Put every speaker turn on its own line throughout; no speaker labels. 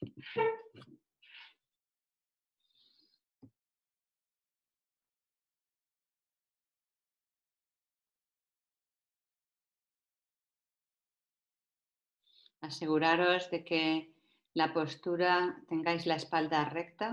Aseguraros de que la postura tengáis la espalda recta.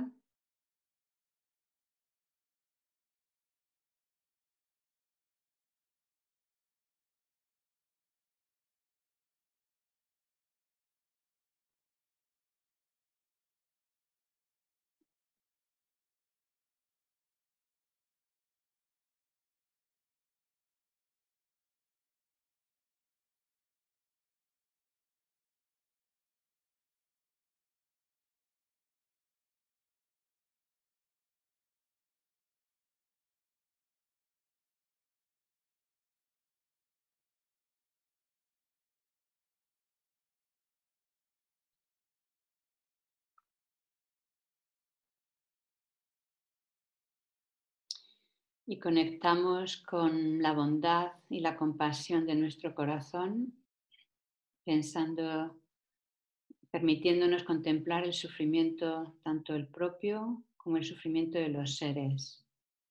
Y conectamos con la bondad y la compasión de nuestro corazón, pensando, permitiéndonos contemplar el sufrimiento, tanto el propio como el sufrimiento de los seres.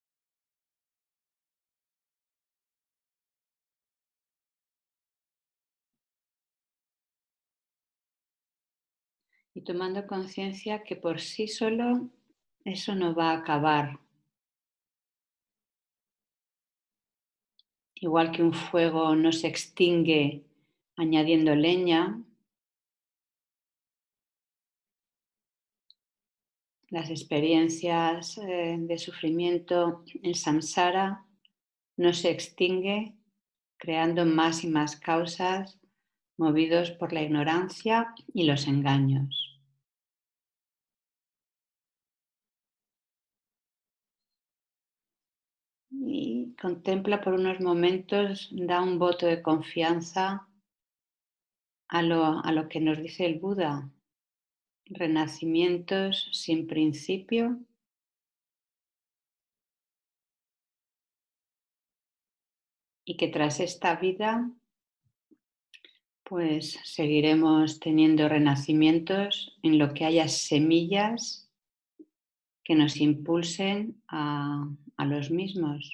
Y tomando conciencia que por sí solo eso no va a acabar. Igual que un fuego no se extingue añadiendo leña, las experiencias de sufrimiento, el samsara, no se extingue creando más y más causas movidos por la ignorancia y los engaños. Y contempla por unos momentos, da un voto de confianza a lo que nos dice el Buda. Renacimientos sin principio y que tras esta vida pues seguiremos teniendo renacimientos en lo que haya semillas que nos impulsen a los mismos.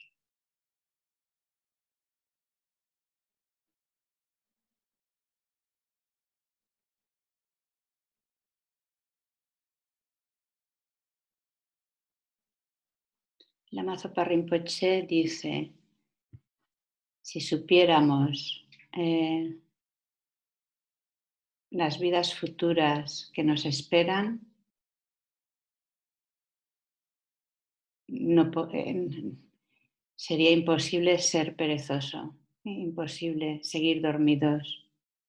Lama Zopa Rinpoche dice, si supiéramos las vidas futuras que nos esperan, no, sería imposible ser perezoso, imposible seguir dormidos.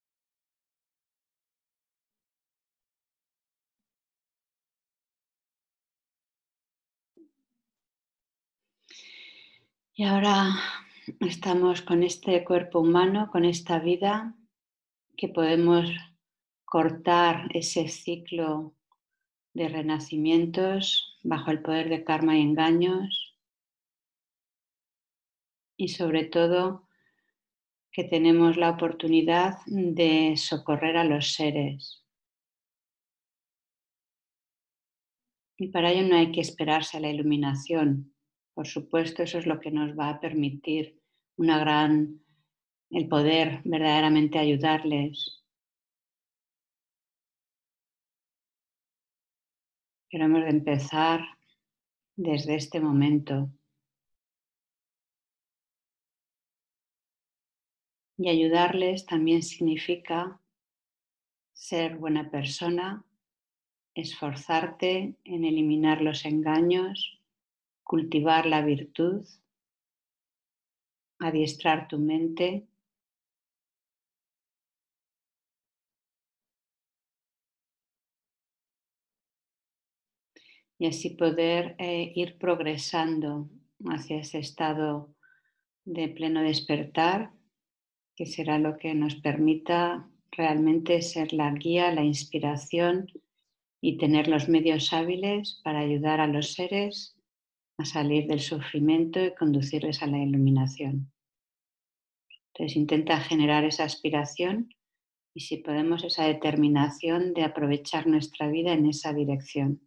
Y ahora estamos con este cuerpo humano, con esta vida, que podemos cortar ese ciclo de renacimientos bajo el poder de karma y engaños y sobre todo que tenemos la oportunidad de socorrer a los seres. Y para ello no hay que esperarse a la iluminación. Por supuesto, eso es lo que nos va a permitir el poder verdaderamente ayudarles. Pero hemos de empezar desde este momento. Y ayudarles también significa ser buena persona, esforzarte en eliminar los engaños, cultivar la virtud, adiestrar tu mente y así poder ir progresando hacia ese estado de pleno despertar, que será lo que nos permita realmente ser la guía, la inspiración y tener los medios hábiles para ayudar a los seres a salir del sufrimiento y conducirles a la iluminación. Entonces intenta generar esa aspiración y si podemos esa determinación de aprovechar nuestra vida en esa dirección.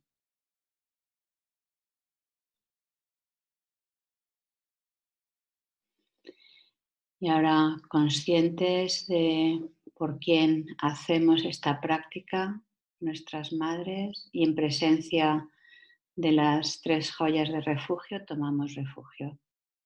Y ahora conscientes de por quién hacemos esta práctica, nuestras madres, y en presencia de las tres joyas de refugio, tomamos refugio.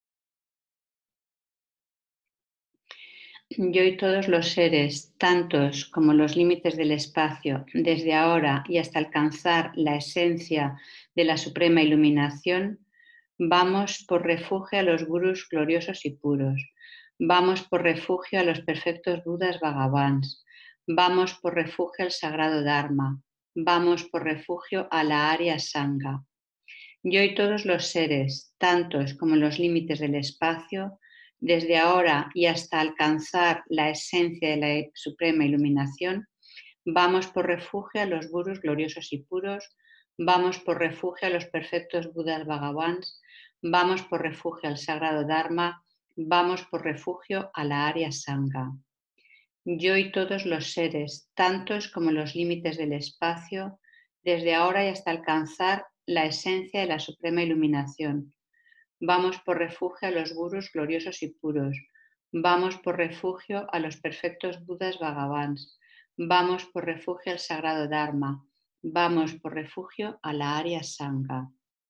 Yo y todos los seres, tantos como los límites del espacio, desde ahora y hasta alcanzar la esencia de la suprema iluminación, vamos por refugio a los gurús gloriosos y puros. Vamos por refugio a los perfectos Budas Bhagavans. Vamos por refugio al sagrado Dharma. Vamos por refugio a la Arya Sangha. Yo y todos los seres, tantos como los límites del espacio, desde ahora y hasta alcanzar la esencia de la suprema iluminación, vamos por refugio a los gurús gloriosos y puros, vamos por refugio a los perfectos Budas Bhagavans, vamos por refugio al sagrado Dharma, vamos por refugio a la Arya Sangha. Yo y todos los seres, tantos como los límites del espacio, desde ahora y hasta alcanzar la esencia de la suprema iluminación. Vamos por refugio a los gurús gloriosos y puros. Vamos por refugio a los perfectos Budas Bhagavans. Vamos por refugio al sagrado Dharma. Vamos por refugio a la Arya Sangha.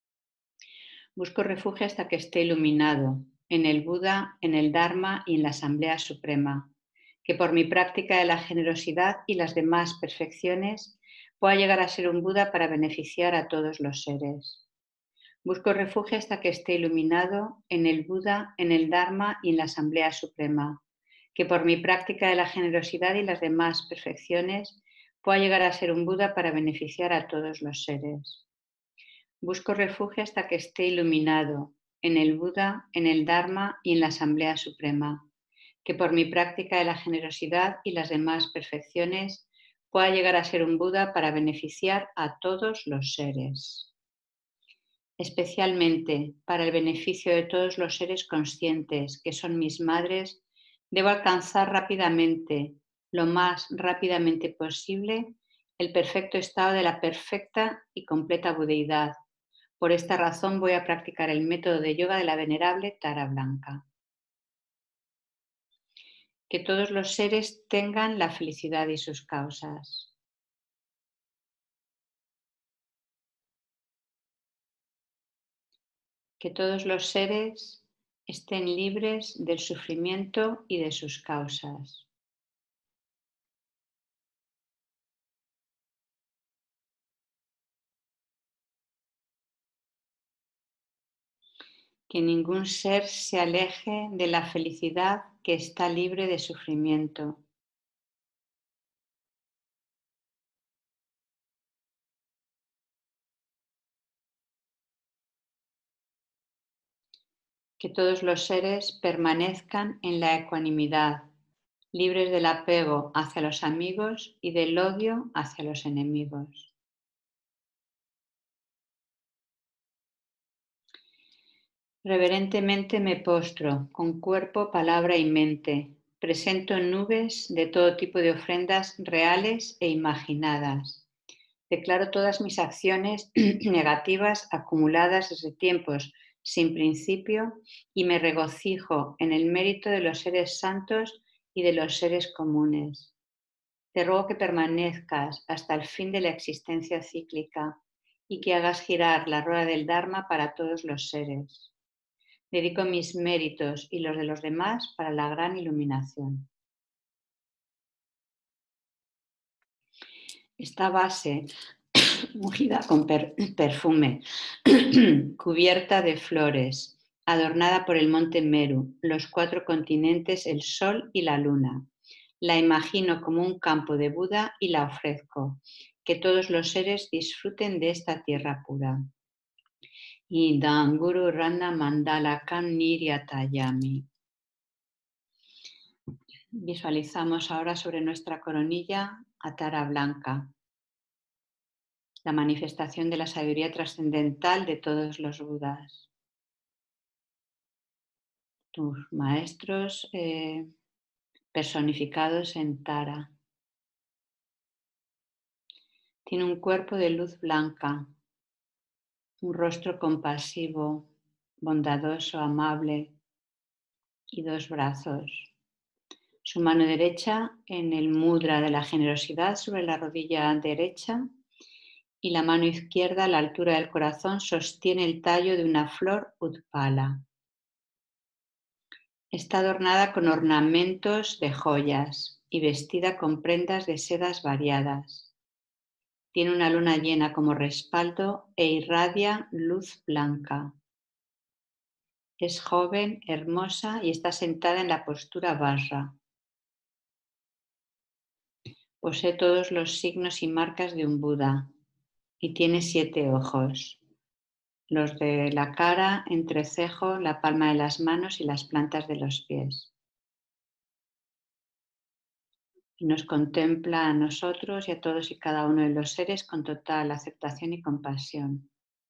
Busco refugio hasta que esté iluminado, en el Buda, en el Dharma y en la Asamblea Suprema. Que por mi práctica de la generosidad y las demás perfecciones pueda llegar a ser un Buda para beneficiar a todos los seres. Busco refugio hasta que esté iluminado en el Buda, en el Dharma y en la Asamblea Suprema. Que por mi práctica de la generosidad y las demás perfecciones pueda llegar a ser un Buda para beneficiar a todos los seres. Busco refugio hasta que esté iluminado en el Buda, en el Dharma y en la Asamblea Suprema. Que por mi práctica de la generosidad y las demás perfecciones pueda llegar a ser un Buda para beneficiar a todos los seres. Especialmente para el beneficio de todos los seres conscientes, que son mis madres, debo alcanzar rápidamente, lo más rápidamente posible, el perfecto estado de la perfecta y completa budeidad. Por esta razón voy a practicar el método de yoga de la venerable Tara Blanca. Que todos los seres tengan la felicidad y sus causas. Que todos los seres estén libres del sufrimiento y de sus causas. Que ningún ser se aleje de la felicidad que está libre de sufrimiento. Que todos los seres permanezcan en la ecuanimidad, libres del apego hacia los amigos y del odio hacia los enemigos. Reverentemente me postro, con cuerpo, palabra y mente. Presento nubes de todo tipo de ofrendas reales e imaginadas. Declaro todas mis acciones negativas acumuladas desde tiempos sin principio y me regocijo en el mérito de los seres santos y de los seres comunes. Te ruego que permanezcas hasta el fin de la existencia cíclica y que hagas girar la rueda del Dharma para todos los seres. Dedico mis méritos y los de los demás para la gran iluminación. Esta base, ungida con perfume, cubierta de flores, adornada por el monte Meru, los 4 continentes, el sol y la luna. La imagino como un campo de Buda y la ofrezco. Que todos los seres disfruten de esta tierra pura. Idam Guru Rana Mandala Kan Niryatayami. Visualizamos ahora sobre nuestra coronilla a Tara Blanca, la manifestación de la sabiduría trascendental de todos los Budas. Tus maestros personificados en Tara. Tiene un cuerpo de luz blanca, un rostro compasivo, bondadoso, amable y 2 brazos. Su mano derecha en el mudra de la generosidad sobre la rodilla derecha y la mano izquierda a la altura del corazón sostiene el tallo de una flor utpala. Está adornada con ornamentos de joyas y vestida con prendas de sedas variadas. Tiene una luna llena como respaldo e irradia luz blanca. Es joven, hermosa y está sentada en la postura Vajra. Posee todos los signos y marcas de un Buda y tiene 7 ojos. Los de la cara, entrecejo, la palma de las manos y las plantas de los pies. Y nos contempla a nosotros y a todos y cada uno de los seres con total aceptación y compasión.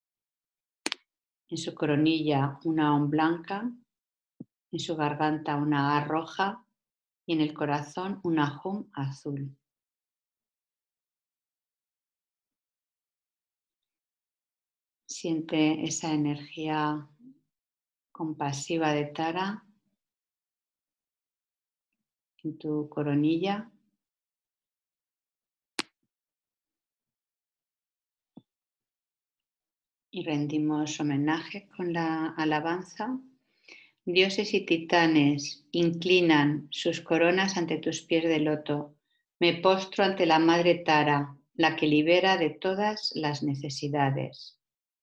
En su coronilla una hoz blanca, en su garganta una A roja y en el corazón una Hum azul. Siente esa energía compasiva de Tara en tu coronilla. Y rendimos homenaje con la alabanza. Dioses y titanes inclinan sus coronas ante tus pies de loto. Me postro ante la Madre Tara, la que libera de todas las necesidades.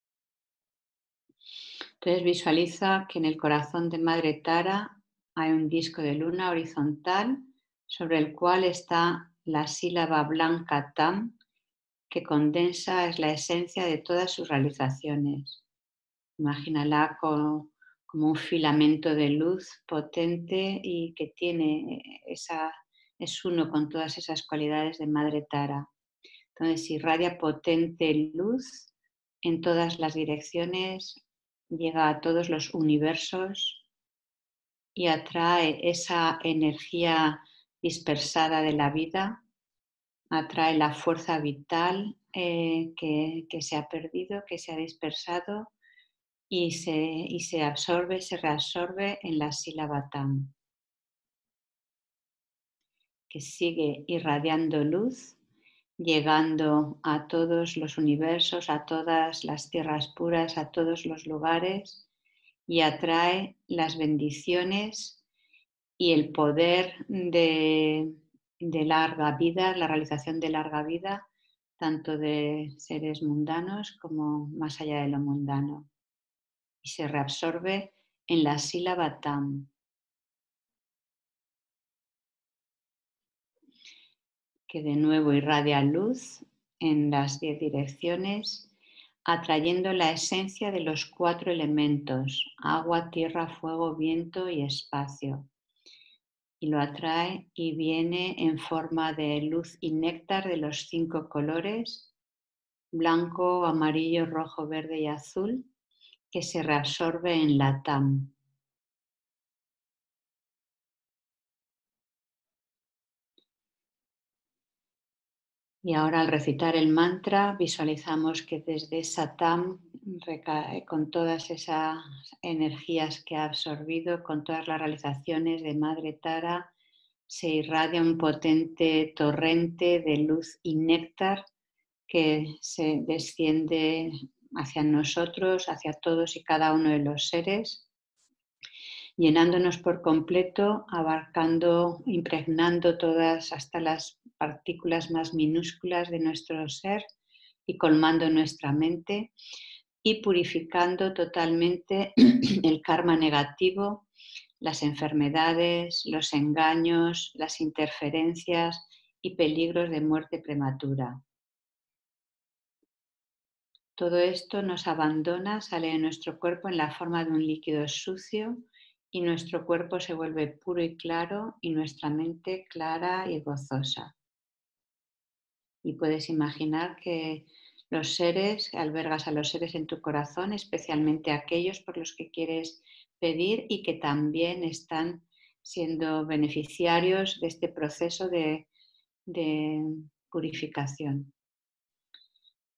Entonces visualiza que en el corazón de Madre Tara hay un disco de luna horizontal sobre el cual está la sílaba blanca Tam, que condensa es la esencia de todas sus realizaciones. Imagínala como un filamento de luz potente y que es uno con todas esas cualidades de Madre Tara. Entonces irradia potente luz en todas las direcciones, llega a todos los universos y atrae esa energía dispersada de la vida, atrae la fuerza vital que se ha perdido, que se ha dispersado y se absorbe, se reabsorbe en la sílaba Tam, que sigue irradiando luz, llegando a todos los universos, a todas las tierras puras, a todos los lugares y atrae las bendiciones y el poder de larga vida, la realización de larga vida, tanto de seres mundanos como más allá de lo mundano. Y se reabsorbe en la sílaba Tam. Que de nuevo irradia luz en las 10 direcciones, atrayendo la esencia de los 4 elementos, agua, tierra, fuego, viento y espacio. Y lo atrae y viene en forma de luz y néctar de los 5 colores, blanco, amarillo, rojo, verde y azul, que se reabsorbe en la Tam. Y ahora al recitar el mantra visualizamos que desde esa Tam, con todas esas energías que ha absorbido, con todas las realizaciones de Madre Tara, se irradia un potente torrente de luz y néctar que se desciende hacia nosotros, hacia todos y cada uno de los seres, llenándonos por completo, abarcando, impregnando todas hasta las partículas más minúsculas de nuestro ser y colmando nuestra mente y purificando totalmente el karma negativo, las enfermedades, los engaños, las interferencias y peligros de muerte prematura. Todo esto nos abandona, sale de nuestro cuerpo en la forma de un líquido sucio y nuestro cuerpo se vuelve puro y claro y nuestra mente clara y gozosa. Y puedes imaginar que los seres, albergas a los seres en tu corazón, especialmente aquellos por los que quieres pedir y que también están siendo beneficiarios de este proceso de purificación.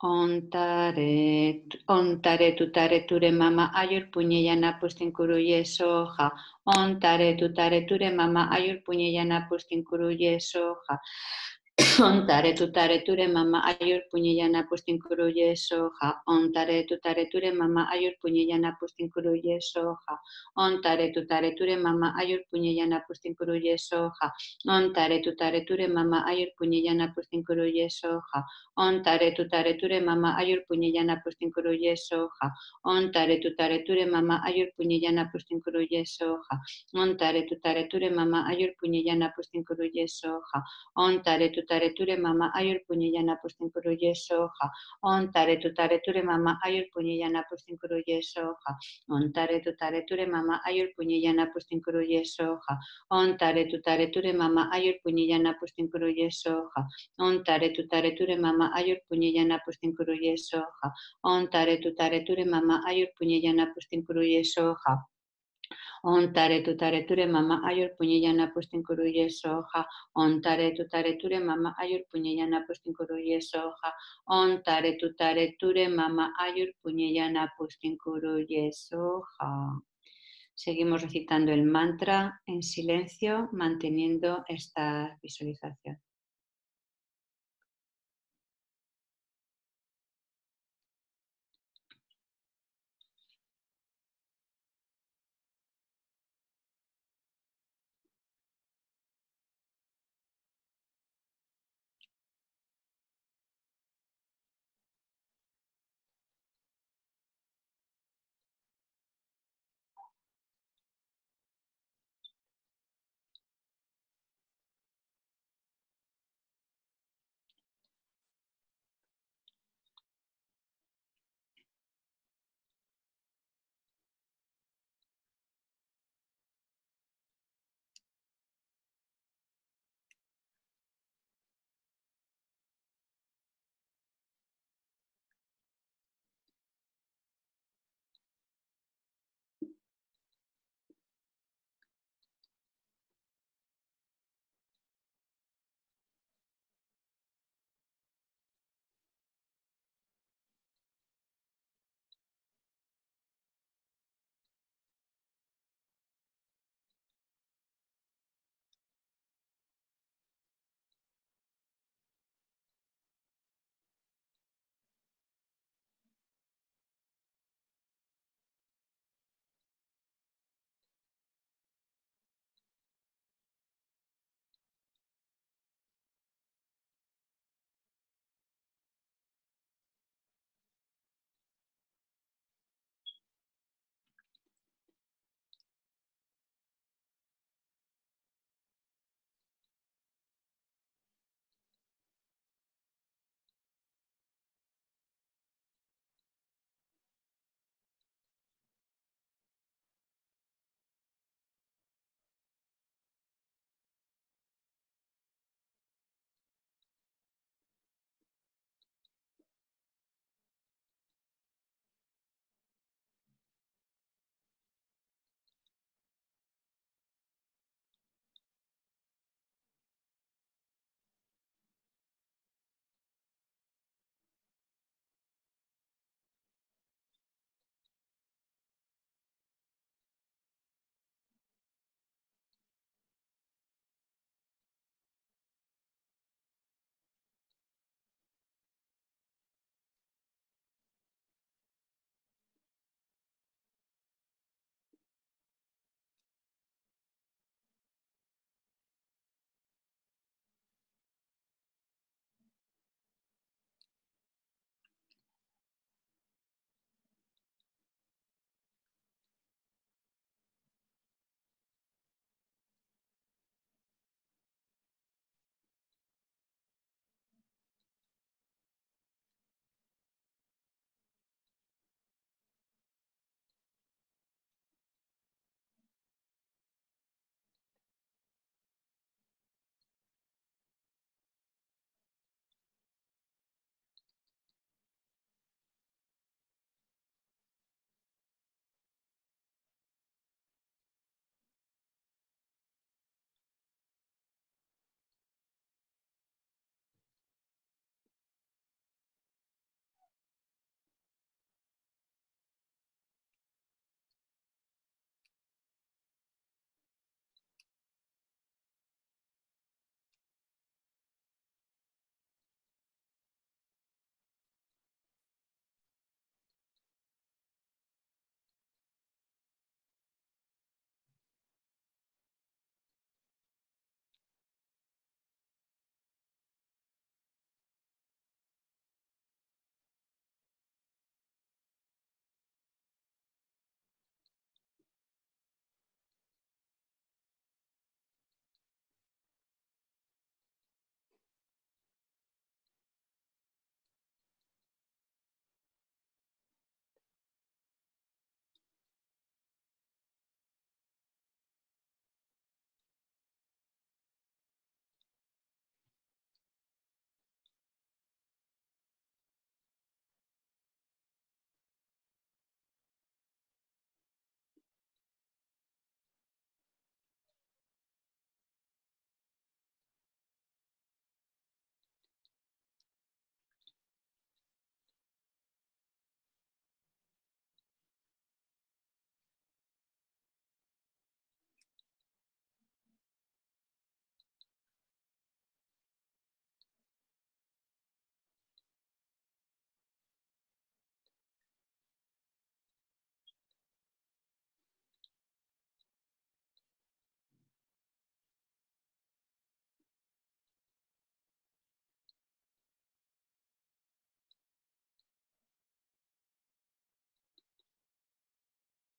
Ontare tutare ture mama ayur puñeyana pustin kuruye soja. Ontare tutare ture mama ayur puñeyana pustin kuruye soja. Ontare tutare ture mama ayur puñeyana pustin kuruye soja. Ontare tutare ture mama ayur puñeyana pustin kuruye soja. Ontare tutare ture mama ayur puñeyana pustin kuruye soja. Ontare tutare ture mama ayur puñeyana pustin kuruye soja. Ontare tutare ture mama ayur puñeyana pustin kuruye soja. Ontare tutare ture mama ayur puñeyana pustin kuruye soja. Ontare tutare ture mama ayur puñeyana pustin kuruye soja. Ontare tutare ture mama ayur puñeyana pustin kuruye soja. Ontare tutare ture mama ayur puñeyana pustin kuruye soja. Ontare tutare ture mama ayur puñeyana pustin kuruye soja. Ontare tutare ture mama ayur puñeyana pustin kuruye soja. Ontare tutare ture mama ayur puñeyana pustin kuruye soja. Ontare tutare ture mama ayur puñeyana pustin kuruye soja. Ontare tutare ture mama ayur puñeyana pustin kuruye soja. Ontare tutare ture mama ayur puñeyana pustin kuruye soja. Ontare tutare ture mama ayur puñeyana pustin kuruye soja. Seguimos recitando el mantra en silencio, manteniendo esta visualización.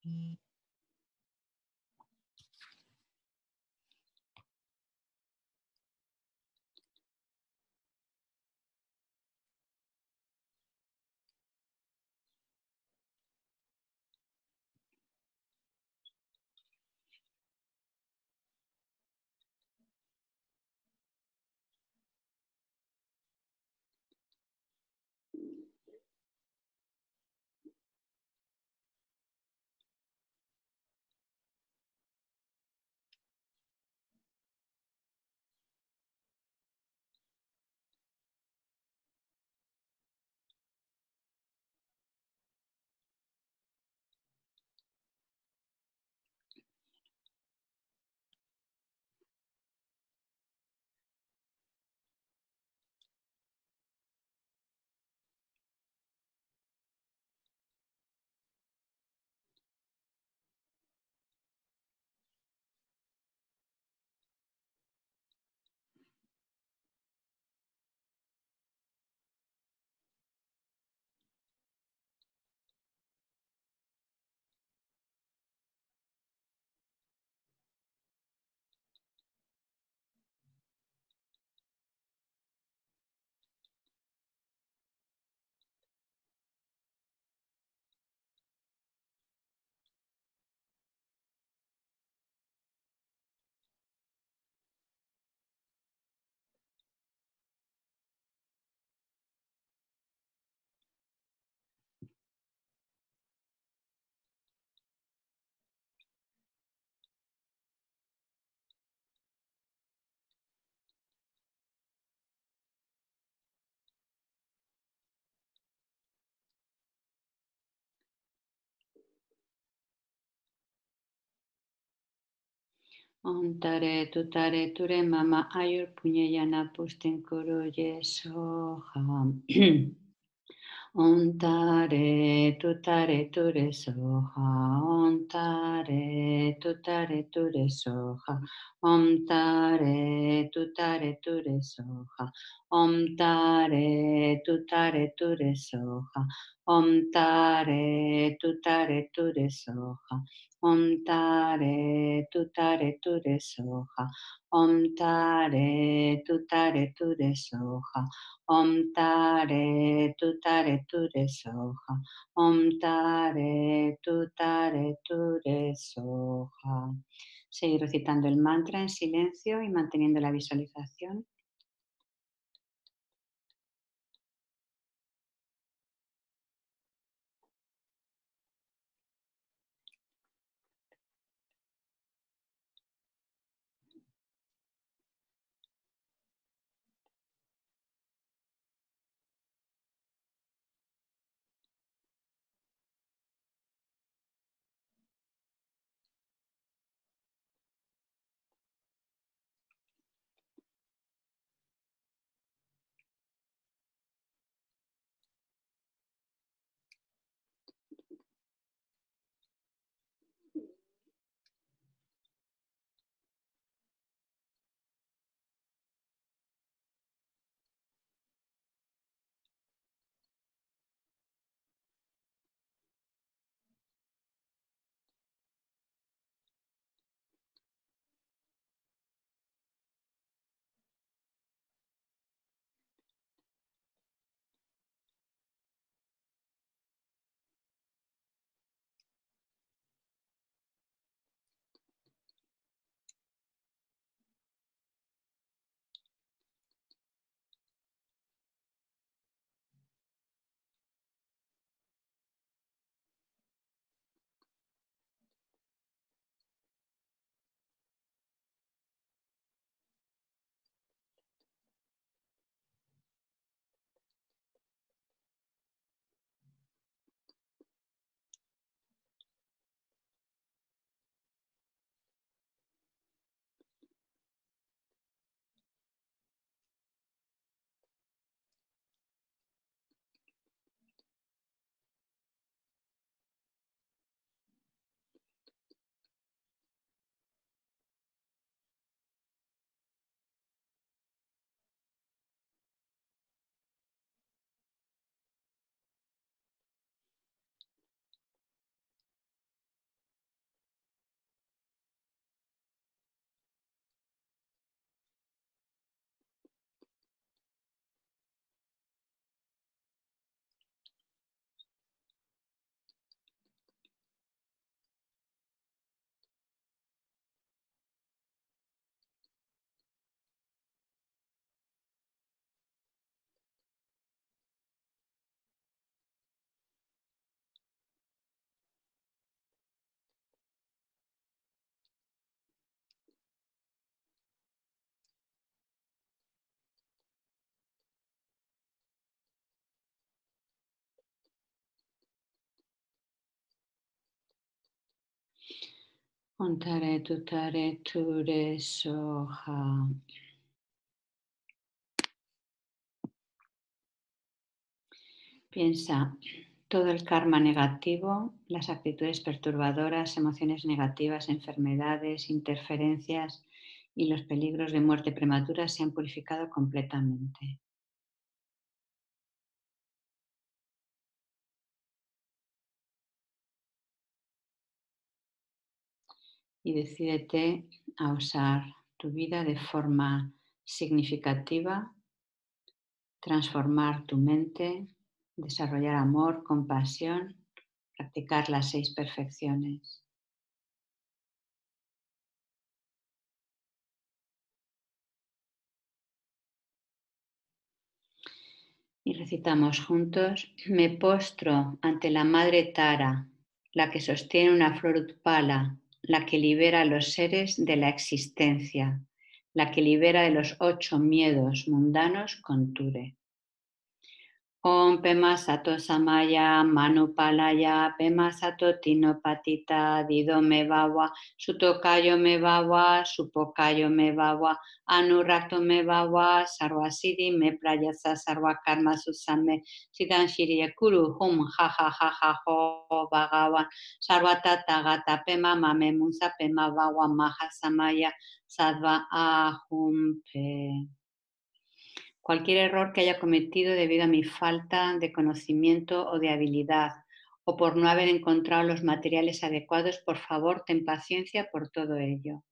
Ontare tutare ture mama ayur punyayana pusten koro yesoha. Ontare tutare ture soha. Ontare tutare ture soha. Ontare tutare ture soha. Ontare tutare ture soha. Ontare tutare ture soha. Ontare tutare ture soha. Ontare tutare ture soha. Om tare tutare ture soha. Om tare tutare ture soha. Seguir recitando el mantra en silencio y manteniendo la visualización. Ontare tutare ture soja. Piensa todo el karma negativo, las actitudes perturbadoras, emociones negativas, enfermedades, interferencias y los peligros de muerte prematura se han purificado completamente. Y decídete a usar tu vida de forma significativa, transformar tu mente, desarrollar amor, compasión, practicar las 6 perfecciones. Y recitamos juntos, me postro ante la Madre Tara, la que sostiene una flor utpala, la que libera a los seres de la existencia, la que libera de los 8 miedos mundanos con Ture. Om Pema Sato Samaya Manupalaya Pema Sato Tinopatita Dido Me Bawa Sutokayo Me Bawa Supokayo Me Bawa Anurakto Me Bawa Sarvasidi Me Prayasa Sarvakarma Susame Siddhan Shiriya Kuru Hum Ha Ha Ha Ha Ho Bhagawan Sarvatata Gata Pema Mame Munsa Pema Bawa Maha Samaya Sadva Ahum Pe. Cualquier error que haya cometido debido a mi falta de conocimiento o de habilidad o por no haber encontrado los materiales adecuados, por favor, ten paciencia por todo ello.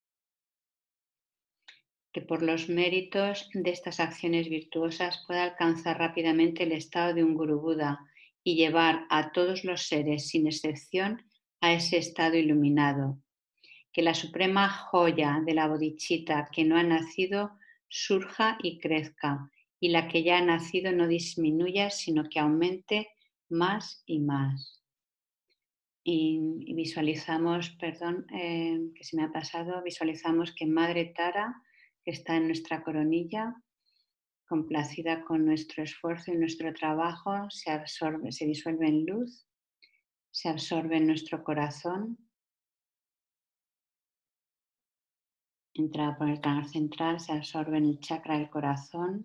Que por los méritos de estas acciones virtuosas pueda alcanzar rápidamente el estado de un Guru Buda y llevar a todos los seres, sin excepción, a ese estado iluminado. Que la suprema joya de la bodhicitta que no ha nacido surja y crezca, y la que ya ha nacido no disminuya, sino que aumente más y más. Y visualizamos, perdón, que se me ha pasado, visualizamos que Madre Tara, que está en nuestra coronilla, complacida con nuestro esfuerzo y nuestro trabajo, se absorbe, se disuelve en luz, se absorbe en nuestro corazón, entra por el canal central, se absorbe en el chakra del corazón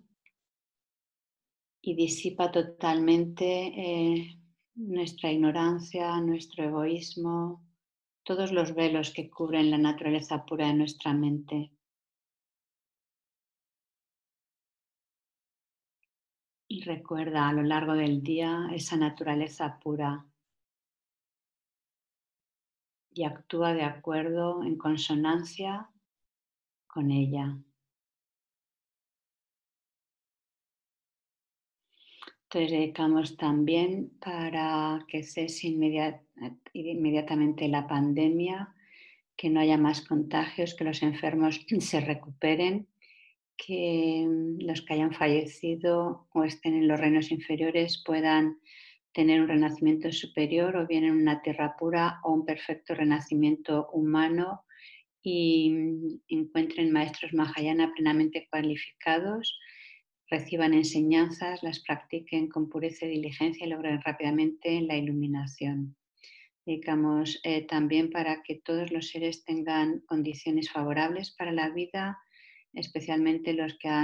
y disipa totalmente nuestra ignorancia, nuestro egoísmo, todos los velos que cubren la naturaleza pura de nuestra mente. Y recuerda a lo largo del día esa naturaleza pura y actúa de acuerdo, en consonancia con ella. Entonces dedicamos también para que cese inmediatamente la pandemia, que no haya más contagios, que los enfermos se recuperen, que los que hayan fallecido o estén en los reinos inferiores puedan tener un renacimiento superior o bien en una tierra pura o un perfecto renacimiento humano y encuentren maestros Mahayana plenamente cualificados, reciban enseñanzas, las practiquen con pureza y diligencia y logren rápidamente la iluminación. Dedicamos también para que todos los seres tengan condiciones favorables para la vida, especialmente los que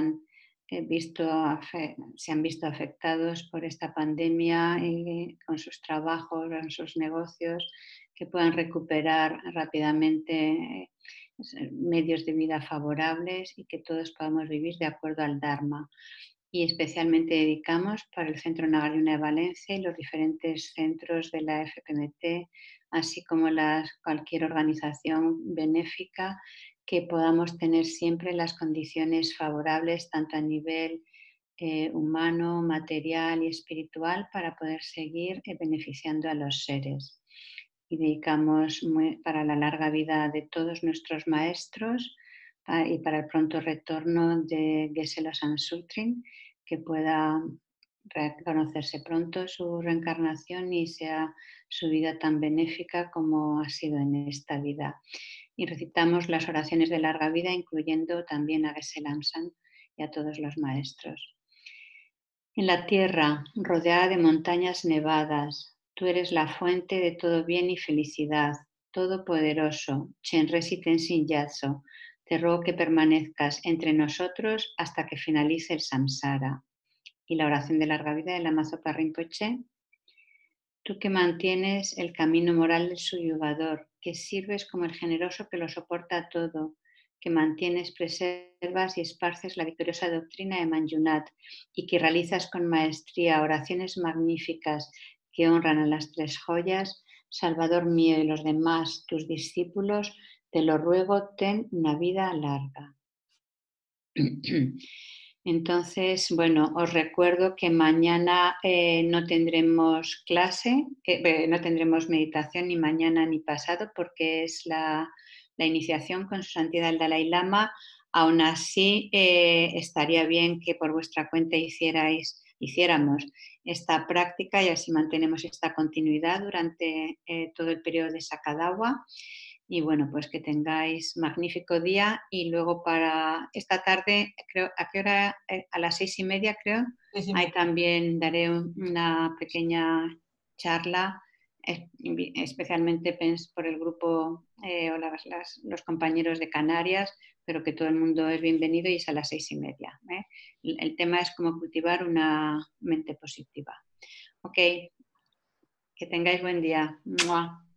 se han visto afectados por esta pandemia con sus trabajos, con sus negocios, que puedan recuperar rápidamente medios de vida favorables y que todos podamos vivir de acuerdo al Dharma. Y especialmente dedicamos para el Centro Nagarjuna de Valencia y los diferentes centros de la FPMT, así como cualquier organización benéfica, que podamos tener siempre las condiciones favorables, tanto a nivel humano, material y espiritual, para poder seguir beneficiando a los seres. Y dedicamos para la larga vida de todos nuestros maestros y para el pronto retorno de Geshe-la Sutrin, que pueda reconocerse pronto su reencarnación y sea su vida tan benéfica como ha sido en esta vida. Y recitamos las oraciones de larga vida, incluyendo también a Geshe-la y a todos los maestros. En la tierra, rodeada de montañas nevadas, tú eres la fuente de todo bien y felicidad. Todopoderoso, Chenresi Tenzin Gyatso, te ruego que permanezcas entre nosotros hasta que finalice el samsara. Y la oración de larga vida de Lama Zopa Rinpoche. Tú que mantienes el camino moral del subyugador, que sirves como el generoso que lo soporta todo, que mantienes, preservas y esparces la victoriosa doctrina de Manjunat y que realizas con maestría oraciones magníficas que honran a las tres joyas, Salvador mío y los demás, tus discípulos, te lo ruego, ten una vida larga. Entonces, bueno, os recuerdo que mañana no tendremos clase, no tendremos meditación ni mañana ni pasado porque es la iniciación con su santidad el Dalai Lama. Aún así, estaría bien que por vuestra cuenta hiciéramos esta práctica y así mantenemos esta continuidad durante todo el periodo de Sakadawa. Y bueno, pues que tengáis magnífico día y luego para esta tarde, creo, ¿a qué hora? A las 6:30 creo. Ahí también daré una pequeña charla, especialmente por el grupo o los compañeros de Canarias, pero que todo el mundo es bienvenido y es a las 6:30. El tema es cómo cultivar una mente positiva. Ok, que tengáis buen día. ¡Mua!